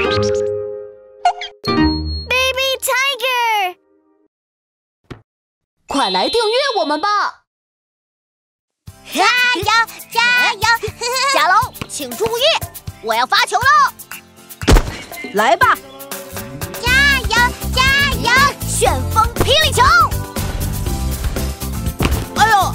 Baby Tiger， 快来订阅我们吧！ 加油加油！甲龙，请注意，我要发球喽！ 来吧！ 加油加油！旋风霹雳球！哎呦！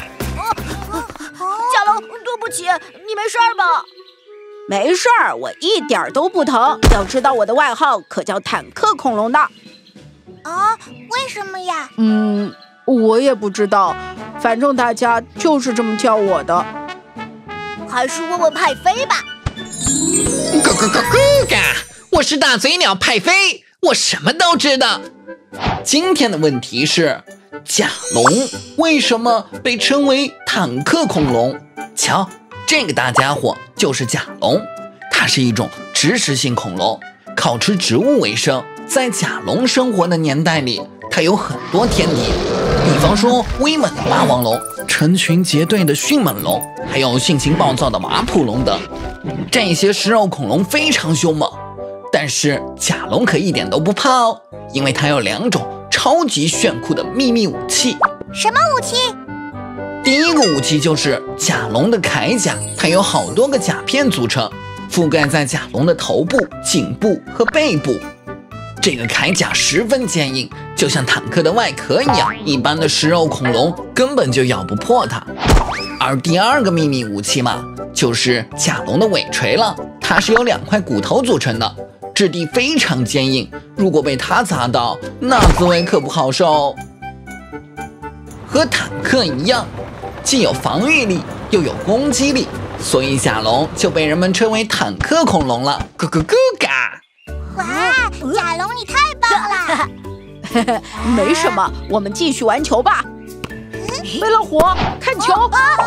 甲龙，对不起，你没事吧？ 没事儿，我一点都不疼。要知道我的外号可叫坦克恐龙的。 啊，为什么呀？ 我也不知道，反正大家就是这么叫我的。 还是问问派飞吧。 咕咕咕咕嘎！我是大嘴鸟派飞，我什么都知道。今天的问题是，甲龙为什么被称为坦克恐龙？瞧，这个大家伙就是甲龙，它是一种植食性恐龙，靠吃植物为生。在甲龙生活的年代里，它有很多天敌，比方说威猛的霸王龙、成群结队的迅猛龙，还有性情暴躁的马普龙等。这些食肉恐龙非常凶猛，但是甲龙可一点都不怕哦，因为它有2种超级炫酷的秘密武器。 什么武器？ 第一个武器就是甲龙的铠甲，它有好多个甲片组成，覆盖在甲龙的头部、颈部和背部。这个铠甲十分坚硬，就像坦克的外壳一样，一般的食肉恐龙根本就咬不破它。而第二个秘密武器嘛，就是甲龙的尾锤了，它是由2块骨头组成的，质地非常坚硬，如果被它砸到，那滋味可不好受。和坦克一样，既有防御力又有攻击力，所以甲龙就被人们称为坦克恐龙了。咕咕咕嘎！ 哇，甲龙你太棒了！ 没什么，我们继续玩球吧。飞了火，看球！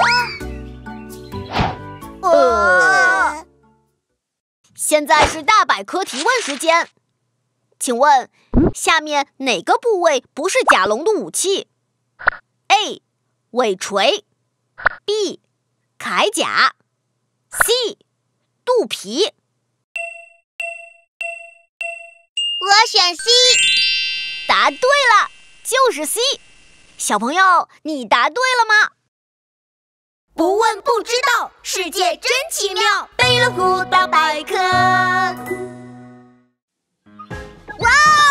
现在是大百科提问时间，请问下面哪个部位不是甲龙的武器 ？A. 尾锤 B. 铠甲 C. 肚皮。我选 C。答对了，就是 C。小朋友，你答对了吗？不问不知道，世界真奇妙。贝乐虎大百科。哇！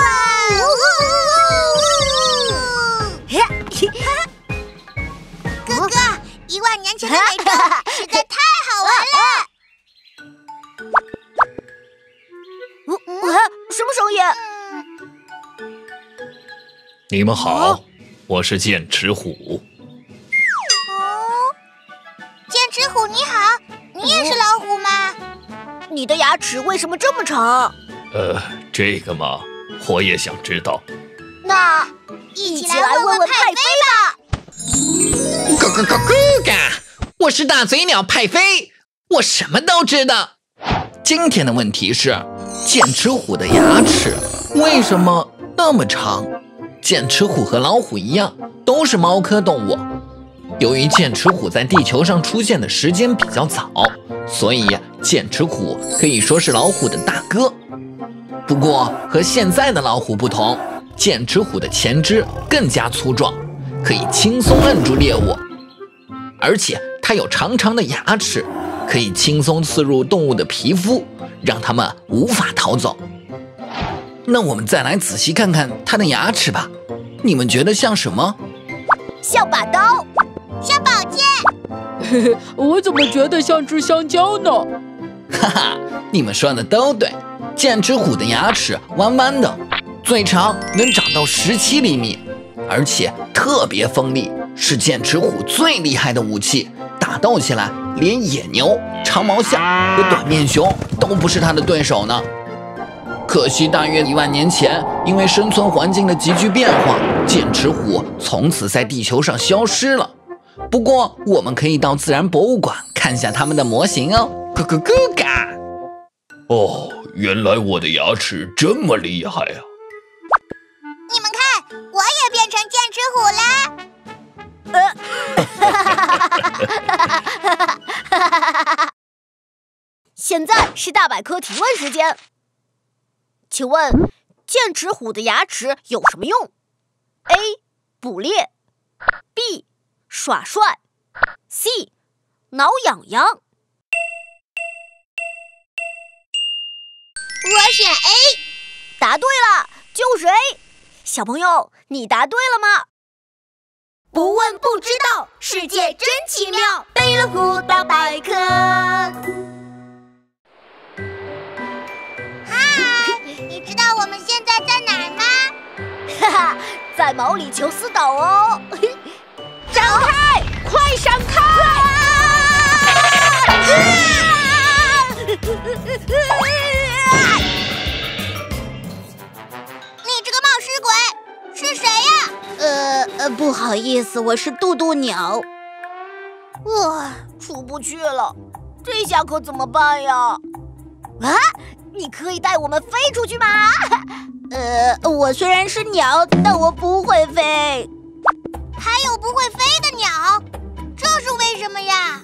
哥哥，10000年前的美洲实在太好玩了。什么声音？ 你们好，我是剑齿虎。 剑齿虎你好，你也是老虎吗？你的牙齿为什么这么长？ 这个嘛，我也想知道。 那一起来问问派飞吧。 咕咕咕咕嘎！我是大嘴鸟派飞，我什么都知道。今天的问题是，剑齿虎的牙齿为什么那么长？剑齿虎和老虎一样，都是猫科动物。由于剑齿虎在地球上出现的时间比较早，所以剑齿虎可以说是老虎的大哥。不过和现在的老虎不同，剑齿虎的前肢更加粗壮，可以轻松摁住猎物，而且它有长长的牙齿，可以轻松刺入动物的皮肤，让它们无法逃走。那我们再来仔细看看它的牙齿吧，你们觉得像什么？ 像把刀，像宝剑。 我怎么觉得像只香蕉呢？ 哈哈，你们说的都对。剑齿虎的牙齿弯弯的，最长能长到17厘米，而且特别锋利，是剑齿虎最厉害的武器。打斗起来，连野牛、长毛象和短面熊都不是它的对手呢。可惜大约10000年前，因为生存环境的急剧变化，剑齿虎从此在地球上消失了。不过我们可以到自然博物馆看下它们的模型哦。咕咕咕嘎！ 哦，原来我的牙齿这么厉害啊！ 你们看，我也变成剑齿虎啦！现在是大百科提问时间， 请问剑齿虎的牙齿有什么用 ？A. 捕猎 B. 耍帅 C. 挠痒痒。 我选 A。 答对了，就是 A。小朋友，你答对了吗？ 不问不知道，世界真奇妙。贝乐虎大百科。嗨，你知道我们现在在哪儿吗？ 哈哈，在毛里求斯岛哦。 张开，快闪开！ 你这个冒失鬼是谁呀？ 不好意思，我是渡渡鸟。 哇，出不去了，这下可怎么办呀？啊，你可以带我们飞出去吗？ 我虽然是鸟，但我不会飞。 还有不会飞的鸟，这是为什么呀？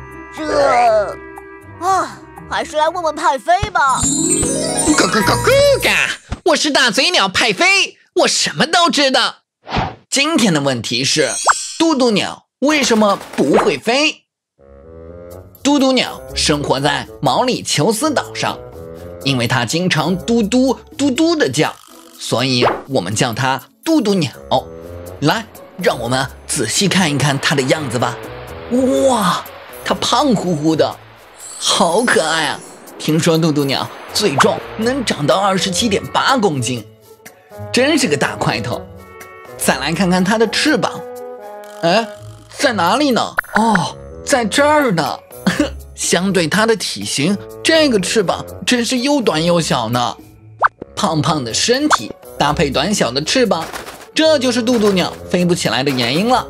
还是来问问派飞吧。 咯咯咯咯嘎！我是大嘴鸟派飞，我什么都知道。今天的问题是，渡渡鸟为什么不会飞？渡渡鸟生活在毛里求斯岛上，因为它经常嘟嘟嘟嘟的叫，所以我们叫它渡渡鸟。来，让我们仔细看一看它的样子吧。哇，它胖乎乎的，好可爱啊！听说渡渡鸟最重能长到27.8公斤，真是个大块头。再来看看它的翅膀，哎，在哪里呢？哦，在这儿呢。相对它的体型，这个翅膀真是又短又小呢。胖胖的身体搭配短小的翅膀，这就是渡渡鸟飞不起来的原因了。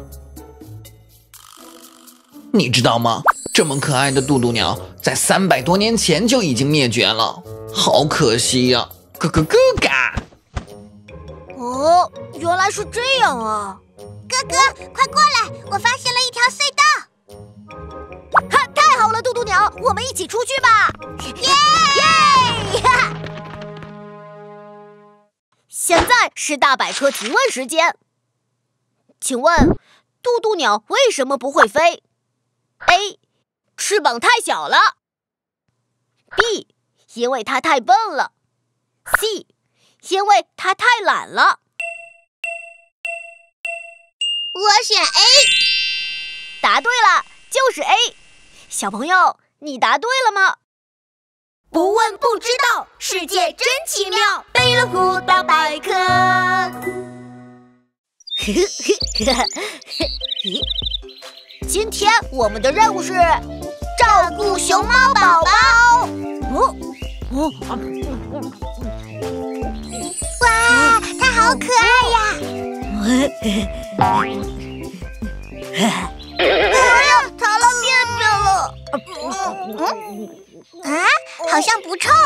你知道吗？这么可爱的渡渡鸟，在300多年前就已经灭绝了，好可惜呀！咯咯咯嘎！ 哦，原来是这样啊！ 哥哥，快过来，我发现了一条隧道。 哈，太好了，渡渡鸟，我们一起出去吧！ 耶！ 现在是大百科提问时间，请问渡渡鸟为什么不会飞 ？A. 翅膀太小了 B. 因为它太笨了 C. 因为它太懒了。 我选 A。 答对了，就是 A。小朋友，你答对了吗？ 不问不知道，世界真奇妙。贝乐虎大百科。 今天我们的任务是照顾熊猫宝宝。 哇，它好可爱呀！ 逃了便便了。 好像不臭。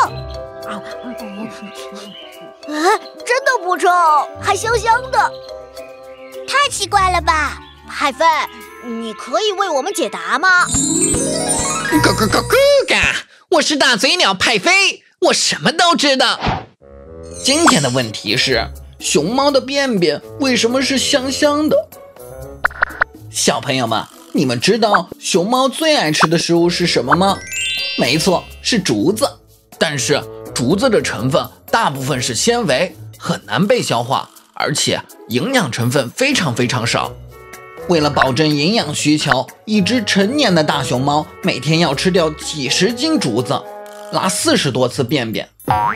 真的不臭，还香香的。 太奇怪了吧？ 海飞，你可以为我们解答吗？ 咯咯咯咯嘎！我是大嘴鸟派飞，我什么都知道。今天的问题是，熊猫的便便为什么是香香的？小朋友们，你们知道熊猫最爱吃的食物是什么吗？没错，是竹子。但是竹子的成分大部分是纤维，很难被消化，而且营养成分非常非常少。为了保证营养需求，一只成年的大熊猫每天要吃掉几十斤竹子，拉40多次便便。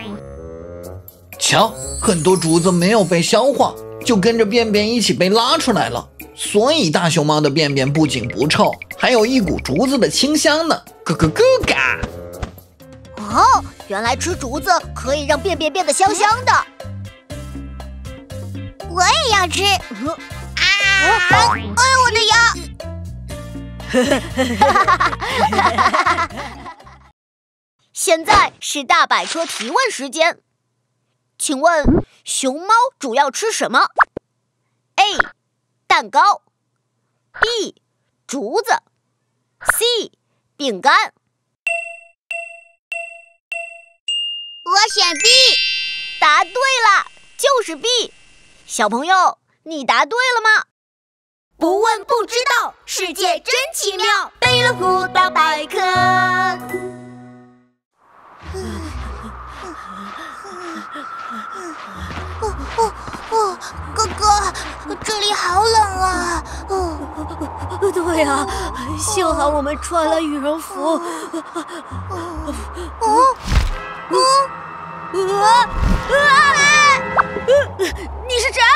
瞧，很多竹子没有被消化，就跟着便便一起被拉出来了。所以大熊猫的便便不仅不臭，还有一股竹子的清香呢。咯咯咯嘎！ 哦，原来吃竹子可以让便便变得香香的。 我也要吃。哎呦，我的牙！ 现在是大百科提问时间，请问熊猫主要吃什么 ？A. 蛋糕 B. 竹子 C. 饼干。 我选 B。 答对了，就是 B。小朋友，你答对了吗？ 不问不知道，世界真奇妙。贝乐虎大百科。哥哥，这里好冷啊！ 对啊，幸好我们穿了羽绒服。你是谁？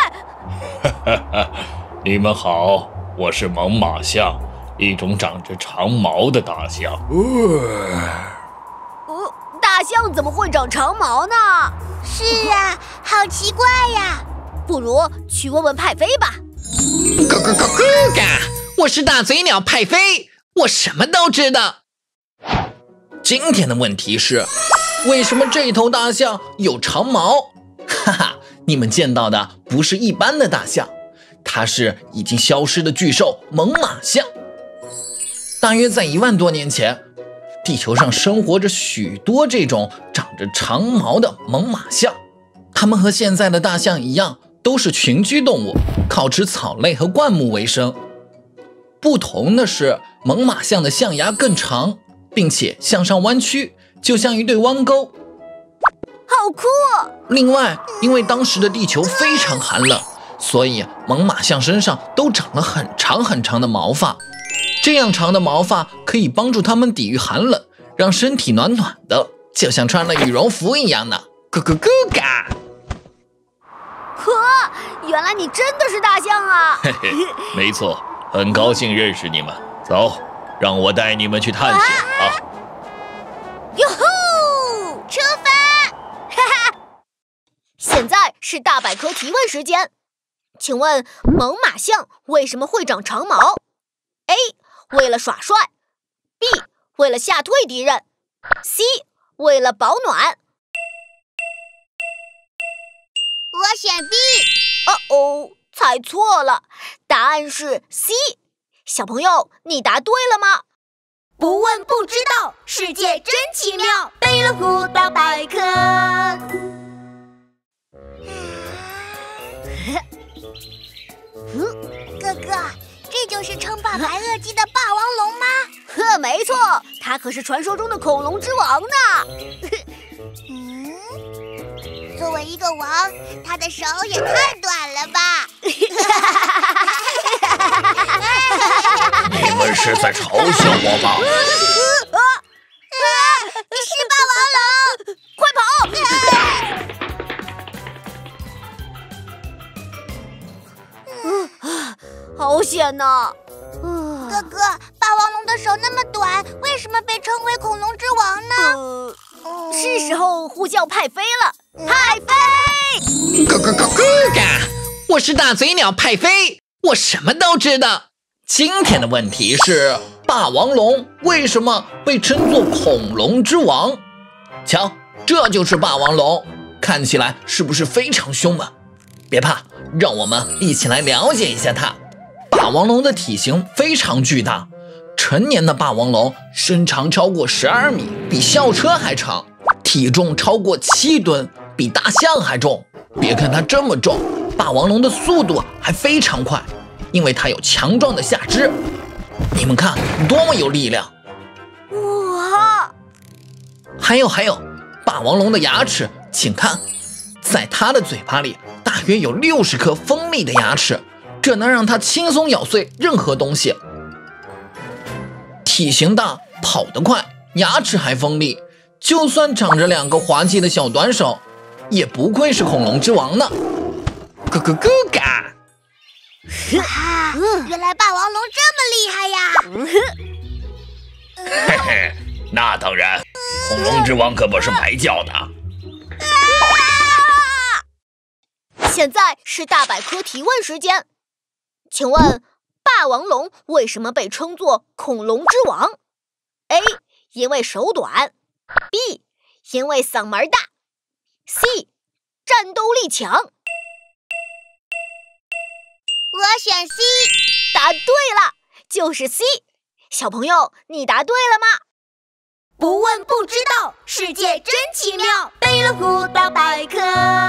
你们好，我是猛犸象，一种长着长毛的大象。 大象怎么会长长毛呢？ 是啊，好奇怪呀！ 不如去问问派飞吧。 咯咯咯咯嘎！我是大嘴鸟派飞，我什么都知道。今天的问题是，为什么这头大象有长毛？哈哈，你们见到的不是一般的大象，它是已经消失的巨兽猛犸象。大约在1万多年前，地球上生活着许多这种长着长毛的猛犸象，它们和现在的大象一样，都是群居动物，靠吃草类和灌木为生。不同的是，猛犸象的象牙更长，并且向上弯曲，就像一对弯钩。 好酷！ 另外，因为当时的地球非常寒冷，所以猛犸象身上都长了很长很长的毛发。这样长的毛发可以帮助它们抵御寒冷，让身体暖暖的，就像穿了羽绒服一样呢。咯咯咯嘎！ 呵，原来你真的是大象啊！ 嘿嘿，没错，很高兴认识你们。走，让我带你们去探险啊！ 哟吼，出发！哈哈！现在是大百科提问时间，请问猛犸象为什么会长长毛 ？A. 为了耍帅 ，B. 为了吓退敌人 ，C. 为了保暖。 我选 B。 猜错了，答案是 C。小朋友，你答对了吗？ 不问不知道，世界真奇妙。贝乐虎大百科。哥哥，这就是称霸白垩纪的霸王龙吗？ 呵，没错，它可是传说中的恐龙之王呢。 作为一个王，他的手也太短了吧！ 你们是在嘲笑我吗？ 是霸王龙， 快跑！好险呐！ 哥哥，霸王龙的手那么短，为什么被称为恐龙之王呢？ 是时候呼叫派飞了。派飞！ 咯咯咯咯嘎！我是大嘴鸟派飞，我什么都知道。今天的问题是，霸王龙为什么被称作恐龙之王？瞧，这就是霸王龙，看起来是不是非常凶猛？别怕，让我们一起来了解一下它。霸王龙的体型非常巨大，成年的霸王龙身长超过12米，比校车还长，体重超过7吨，比大象还重。别看它这么重，霸王龙的速度还非常快，因为它有强壮的下肢。你们看，多么有力量！ 哇！ 还有，霸王龙的牙齿，请看，在它的嘴巴里大约有60颗锋利的牙齿，这能让它轻松咬碎任何东西。体型大，跑得快，牙齿还锋利，就算长着2个滑稽的小短手，也不愧是恐龙之王呢。咯咯咯嘎！ 哇，原来霸王龙这么厉害呀！ 嘿嘿，那当然，恐龙之王可不是白叫的。 现在是大百科提问时间，请问霸王龙为什么被称作恐龙之王 ？A. 因为手短 ，B. 因为嗓门大 ，C. 战斗力强。 我选 C。 答对了，就是 C。小朋友，你答对了吗？ 不问不知道，世界真奇妙。贝乐虎大百科。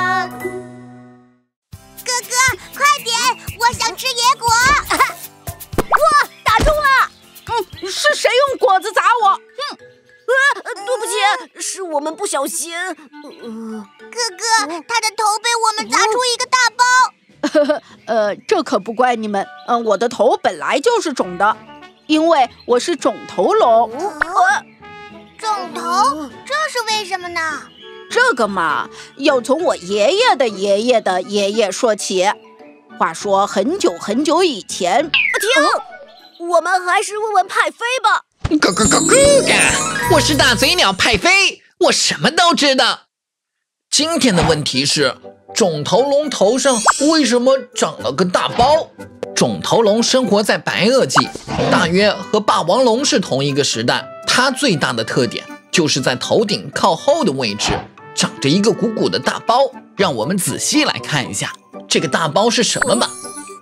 哥哥，快点，我想吃野果。 哇，打中了！ 是谁用果子砸我？ 对不起，是我们不小心。 哥哥，他的头被我们砸出一个大包。 这可不怪你们。我的头本来就是肿的，因为我是肿头龙。 肿头，这是为什么呢？ 这个嘛，要从我爷爷的爷爷的爷爷说起。话说很久很久以前， 停！我们还是问问派飞吧。 咯咯咯咯嘎！我是大嘴鸟派飞，我什么都知道。今天的问题是，肿头龙头上为什么长了个大包？肿头龙生活在白垩纪，大约和霸王龙是同一个时代。它最大的特点就是在头顶靠后的位置长着一个鼓鼓的大包。让我们仔细来看一下这个大包是什么吧。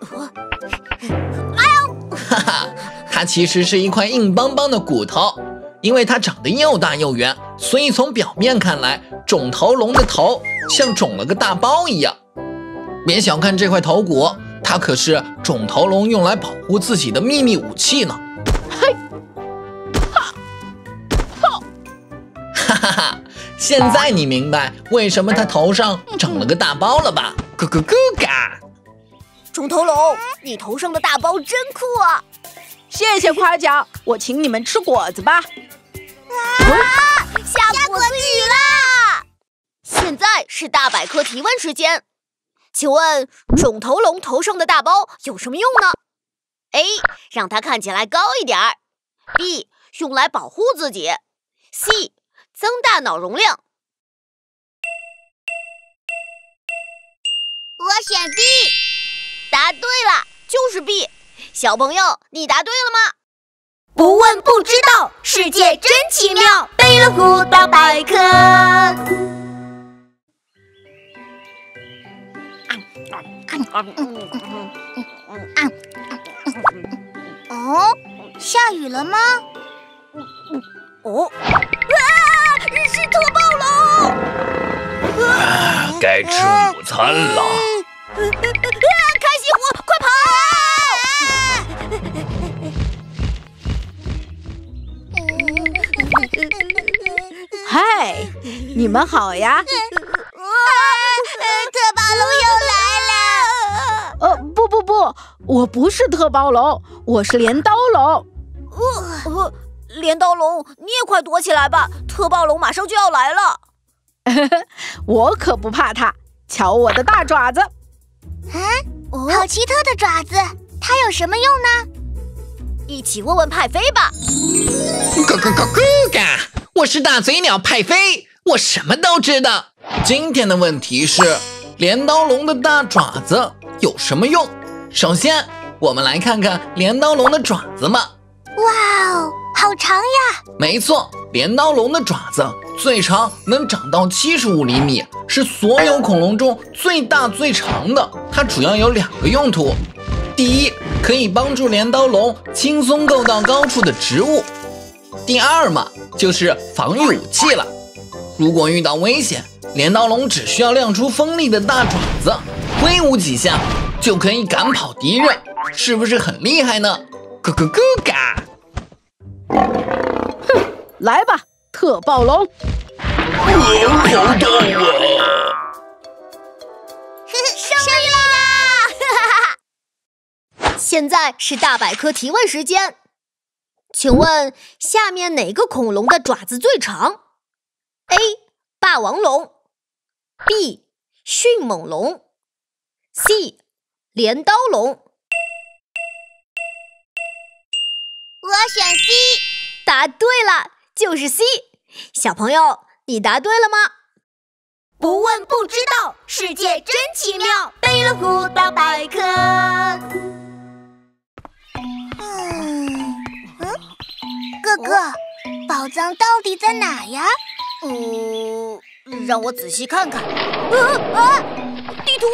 哈哈，它其实是一块硬邦邦的骨头，因为它长得又大又圆，所以从表面看来，肿头龙的头像肿了个大包一样。别小看这块头骨，它可是肿头龙用来保护自己的秘密武器呢。 嘿， 哈哈哈！现在你明白为什么它头上长了个大包了吧？咯咯咯嘎！ 肿头龙，你头上的大包真酷啊！ 谢谢夸奖，我请你们吃果子吧。 下果子雨啦！现在是大百科提问时间，请问肿头龙头上的大包有什么用呢 ？A. 让它看起来高一点儿 ；B. 用来保护自己 ；C. 增大脑容量。 我选 B。 答对了，就是 B。小朋友，你答对了吗？ 不问不知道，世界真奇妙。贝乐虎大百科。哦，下雨了吗？是特暴龙！ 该吃午餐了。 开心果，快跑！ 嗨，你们好呀！ 特暴龙又来了！ 不，我不是特暴龙，我是镰刀龙。 镰刀龙，你也快躲起来吧，特暴龙马上就要来了。 我可不怕它，瞧我的大爪子！ 好奇特的爪子，它有什么用呢？ 一起问问派飞吧。 咯咯咯咯嘎！我是大嘴鸟派飞，我什么都知道。今天的问题是，镰刀龙的大爪子有什么用？首先，我们来看看镰刀龙的爪子吧。 哇哦，好长呀！ 没错，镰刀龙的爪子最长能长到75厘米，是所有恐龙中最大最长的。它主要有2个用途：第一，可以帮助镰刀龙轻松够到高处的植物；第二嘛，就是防御武器了。如果遇到危险，镰刀龙只需要亮出锋利的大爪子，挥舞几下就可以赶跑敌人，是不是很厉害呢？咯咯咯嘎！ 来吧，特暴龙！ 好痛啊！ 胜利啦！现在是大百科提问时间，请问下面哪个恐龙的爪子最长 ？A. 霸王龙 B. 迅猛龙 C. 镰刀龙。 我选 C。 答对了，就是 C。小朋友，你答对了吗？ 不问不知道，世界真奇妙。贝乐虎大百科。哥哥，宝藏到底在哪呀？ 让我仔细看看。地图。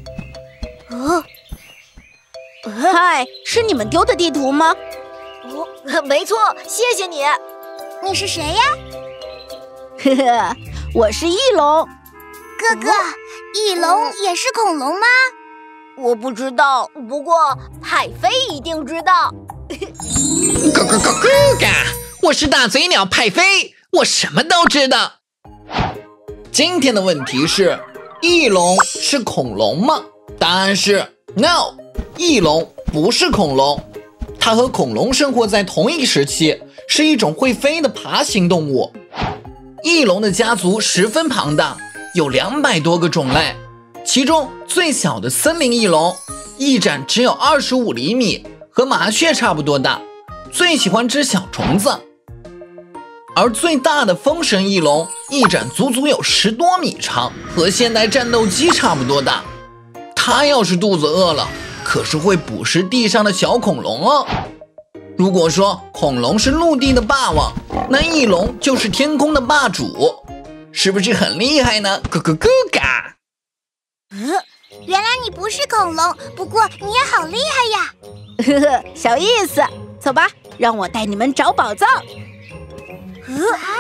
嗨，是你们丢的地图吗？ 没错，谢谢你。 你是谁呀？ 呵呵，我是翼龙。 哥哥，翼龙也是恐龙吗？ 我不知道，不过派飞一定知道。 咯咯咯咯嘎！我是大嘴鸟派飞，我什么都知道。今天的问题是：翼龙是恐龙吗？答案是 No， 翼龙不是恐龙，它和恐龙生活在同一时期，是一种会飞的爬行动物。翼龙的家族十分庞大，有200多个种类，其中最小的森林翼龙翼展只有25厘米，和麻雀差不多大，最喜欢吃小虫子。而最大的风神翼龙翼展足足有10多米长，和现代战斗机差不多大。它要是肚子饿了，可是会捕食地上的小恐龙哦。如果说恐龙是陆地的霸王，那翼龙就是天空的霸主，是不是很厉害呢？咯咯咯嘎！ 原来你不是恐龙，不过你也好厉害呀！ 呵呵，小意思。走吧，让我带你们找宝藏。 哟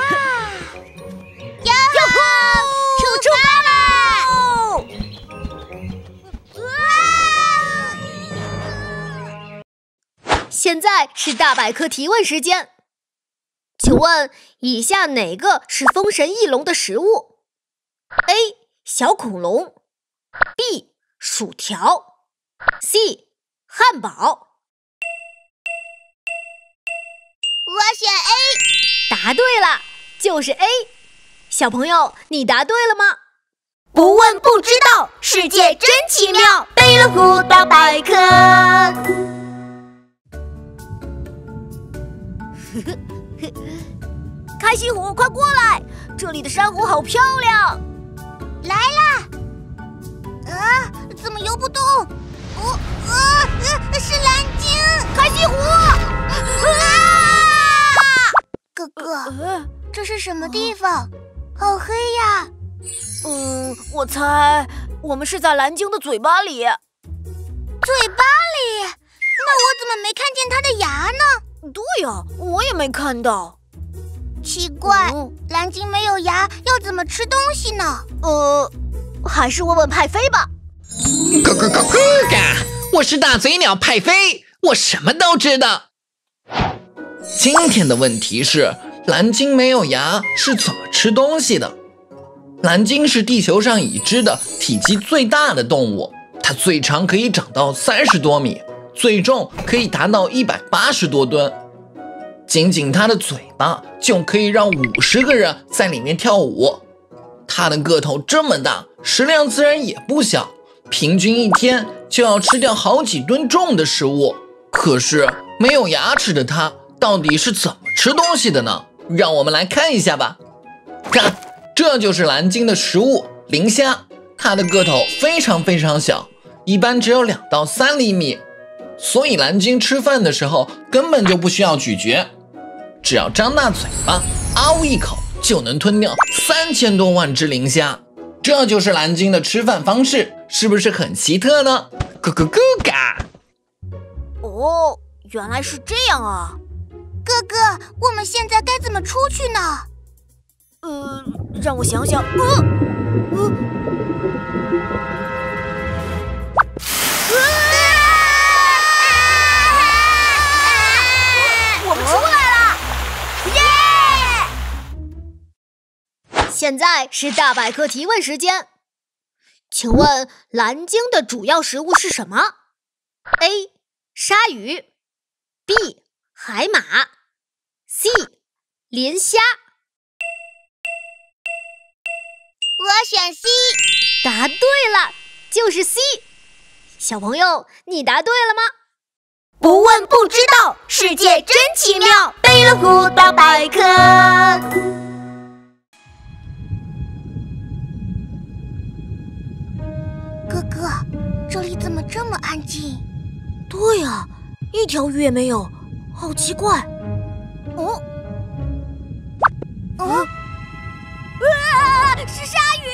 吼！出发啦！ 现在是大百科提问时间，请问以下哪个是风神翼龙的食物 ？A. 小恐龙 B. 薯条 C. 汉堡。 我选 A。 答对了，就是 A。小朋友，你答对了吗？ 不问不知道，世界真奇妙。贝乐虎大百科。 开心虎，快过来！这里的珊瑚好漂亮。 来啦！怎么游不动？是蓝鲸！ 开心虎！ 哥哥，这是什么地方？好黑呀！ 我猜我们是在蓝鲸的嘴巴里。 嘴巴里？那我怎么没看见它的牙呢？ 对呀，我也没看到。 奇怪，蓝鲸没有牙，要怎么吃东西呢？ 还是问问派飞吧。 咯咯咯咯嘎！我是大嘴鸟派飞，我什么都知道。今天的问题是：蓝鲸没有牙是怎么吃东西的？蓝鲸是地球上已知的体积最大的动物，它最长可以长到30多米，最重可以达到180多吨。仅仅它的嘴巴就可以让50个人在里面跳舞。它的个头这么大，食量自然也不小，平均一天就要吃掉好几吨重的食物。可是没有牙齿的它到底是怎么吃东西的呢？让我们来看一下吧。看，这就是蓝鲸的食物——磷虾。它的个头非常非常小，一般只有2到3厘米，所以蓝鲸吃饭的时候根本就不需要咀嚼，只要张大嘴巴，嗷一口就能吞掉3000多万只磷虾。这就是蓝鲸的吃饭方式，是不是很奇特呢？咯咯咯嘎！ 哦，原来是这样啊！ 哥哥，我们现在该怎么出去呢？ 让我想想。我们出来了！耶！现在是大百科提问时间，请问蓝鲸的主要食物是什么 ？A. 鲨鱼 B. 海马 C. 磷虾。 我选 C。 答对了，就是 C。小朋友，你答对了吗？ 不问不知道，世界真奇妙。贝乐虎大百科。哥哥，这里怎么这么安静？ 对呀，一条鱼也没有，好奇怪。是鲨鱼！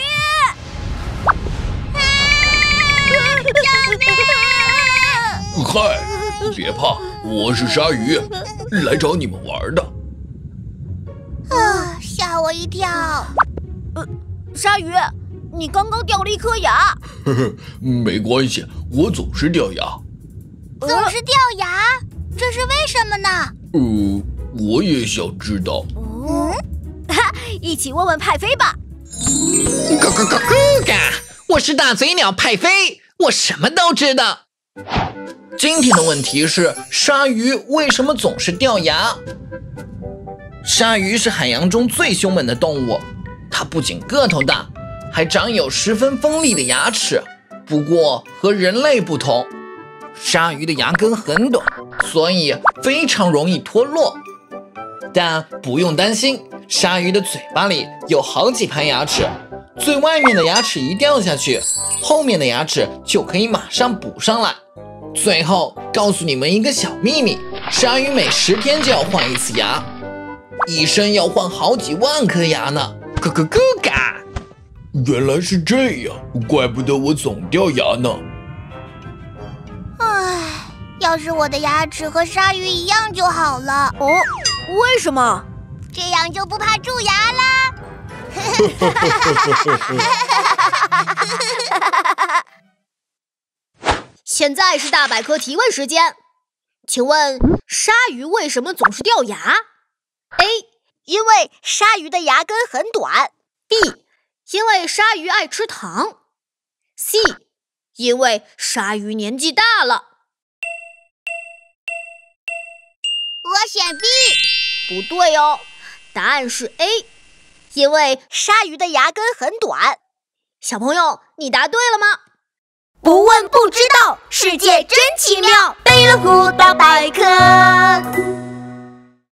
救命！ 嗨，别怕， 我是鲨鱼，来找你们玩的。 啊，吓我一跳！ 鲨鱼，你刚刚掉了一颗牙。 呵呵，没关系，我总是掉牙。 总是掉牙，这是为什么呢？ 我也想知道。 一起问问派飞吧。 咕咕咕咕嘎！我是大嘴鸟派飞，我什么都知道。今天的问题是：鲨鱼为什么总是掉牙？鲨鱼是海洋中最凶猛的动物，它不仅个头大，还长有十分锋利的牙齿。不过和人类不同，鲨鱼的牙根很短，所以非常容易脱落。但不用担心，鲨鱼的嘴巴里有好几排牙齿，最外面的牙齿一掉下去，后面的牙齿就可以马上补上来。最后告诉你们一个小秘密，鲨鱼每10天就要换一次牙，一生要换好几万颗牙呢。咕咕咕嘎！ 原来是这样，怪不得我总掉牙呢。 唉，要是我的牙齿和鲨鱼一样就好了。 哦，为什么？ 这样就不怕蛀牙啦。 现在是大百科提问时间，请问鲨鱼为什么总是掉牙 ？A. 因为鲨鱼的牙根很短。B. 因为鲨鱼爱吃糖。C. 因为鲨鱼年纪大了。 我选 B。 不对哦，答案是 A， 因为鲨鱼的牙根很短。小朋友，你答对了吗？ 不问不知道，世界真奇妙，贝乐虎大百科。